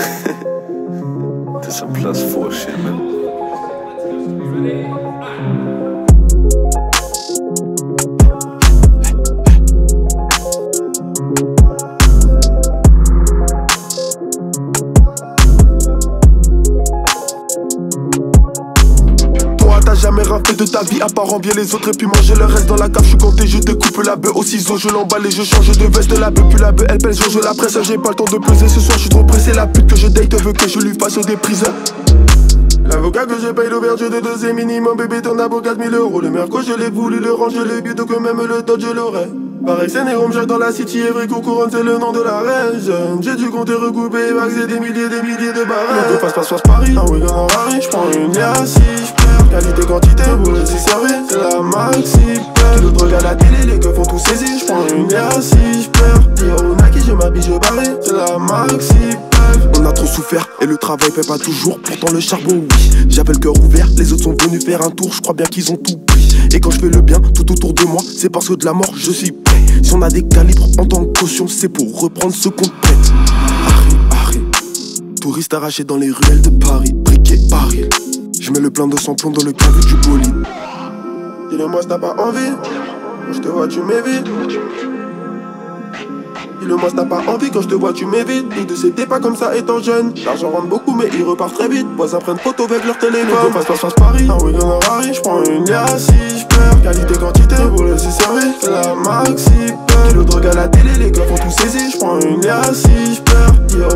There's some +4 shit, man. T'as jamais raflé de ta vie à part envier les autres et puis manger le reste dans la cave. Je suis compté, je te coupe la bœuf au ciseau, je l'emballe et je change de veste. La bœuf, puis la bœuf, elle pèse, je la presse. J'ai pas le temps de peser ce soir, je suis trop pressé. La pute que je date veut que je lui fasse des prises. L'avocat que je paye l'ouverture de deuxième minimum, bébé t'en as pour 4000 €. Le merco je l'ai voulu, le range je l'ai bu, donc même le dodge je l'aurais. Pareil c'est Nérom, Jacques dans la city, Evry couronne c'est le nom de la région. J'ai dû compter recouper, vaxer des milliers de barrettes. Passe Paris, un week-end en Paris, j'prends une liasse si j'perds. Qualité, quantité, pour les y servir, c'est la maxi peur. Le drogue à la télé, les keufs font tout saisir, j'prends une liasse si j'perds. Yo, Nike, je m'habille, je barre, c'est la maxi peur. On a trop souffert et le travail paie pas toujours, pourtant le charbon oui. J'avais le cœur ouvert, les autres sont venus faire un tour, je crois bien qu'ils ont tout pris. Et quand je fais le bien tout autour de moi, c'est parce que de la mort je suis prêt. Si on a des calibres en tant que caution, c'est pour reprendre ce qu'on prête. Harry, touriste arraché dans les ruelles de Paris, briquet, baril. Je mets le plein de sans-plomb dans le cavus du bolide. Dis-le-moi si t'as pas envie, quand je te vois tu m'évites. Dis-le-moi si t'as pas envie, quand je te vois tu m'évites. Nous deux c'était pas comme ça étant jeune. L'argent rentre beaucoup mais il repart très vite. Voisins prennent photo avec leur téléphone. Passe Paris, un week-end en Paris, j'prends une liasse si j'perds. Qualité, quantité, pour les y servir, c'est la maxi peur. Kilo de drogue à la télé, les gars font tout saisir, j'prends une liasse si j'perds. Yo,